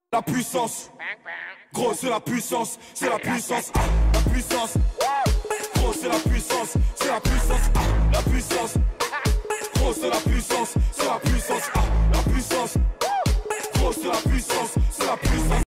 La puissance, gros c'est la puissance, c'est la puissance, ah, la puissance, gros c'est la puissance, c'est la puissance, ah, la puissance, gros c'est la puissance, c'est la puissance, ah, la puissance, gros c'est la puissance, c'est la puissance.